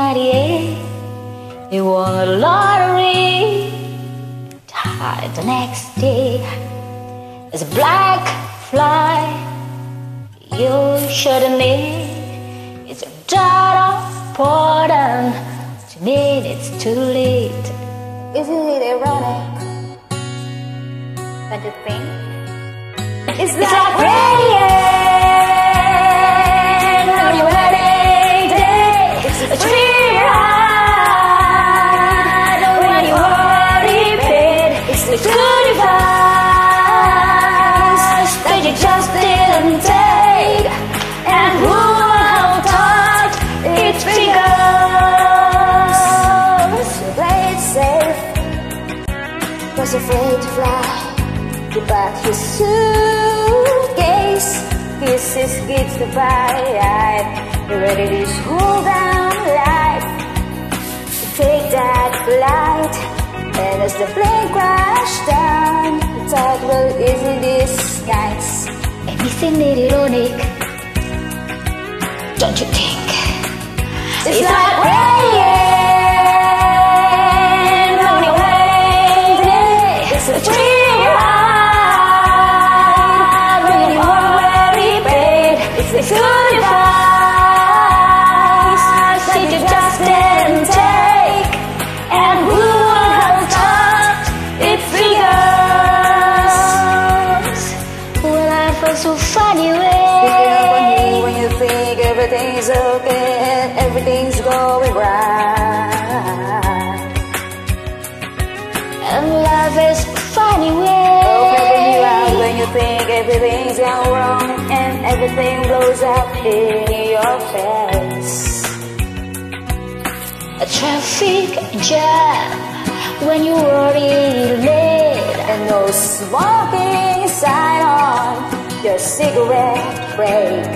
1998, you won a lottery. Died the next day as a black fly. You shouldn't need. It's a dot of pardon. To me, it's too late. Isn't it ironic? Don't you think? It's like rain on your wedding day. It's a free ride when you already paid. It's the good advice that you just didn't take. And who thought it's figures? You play it safe, was afraid to fly. He packed his suitcase, kisses kids to buy. You're ready to slow down life, to take that flight. And as the plane crashed down, you thought, well, isn't this nice? And isn't it ironic? Don't you think? It's like rain on your wedding day. It's a free ride when you already paid. It's a good advice that you just didn't take. And who would have thought it figures? Well, life was so funny way. When you think everything's okay and everything's going right. And life is a funny way. Oh, helping you out when you think everything's gone wrong and everything blows up in your face. A traffic jam when you're already late. And no smoking sign on your cigarette break.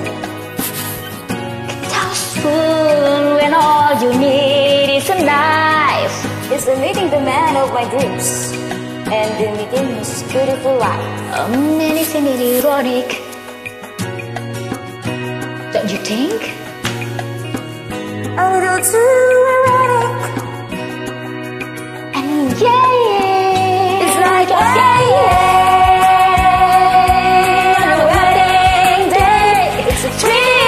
Too soon when all you need is a knife. It's the meeting the man of my dreams and the meeting his beautiful life. And isn't it ironic? Don't you think? A little too ironic. And yeah, It's like rain on your wedding day. It's a free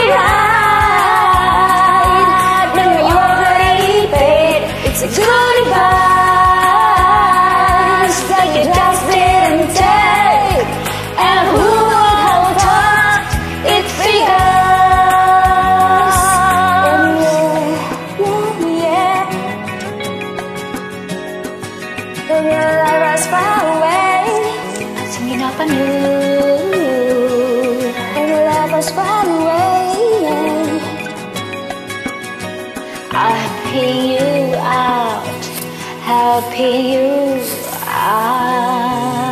ride when you already paid. It's a good advice that you just didn't take. And who would have thought it figures? Yeah. When your life was far away, singing up anew. when your life was far away, Helping you out, helping you out.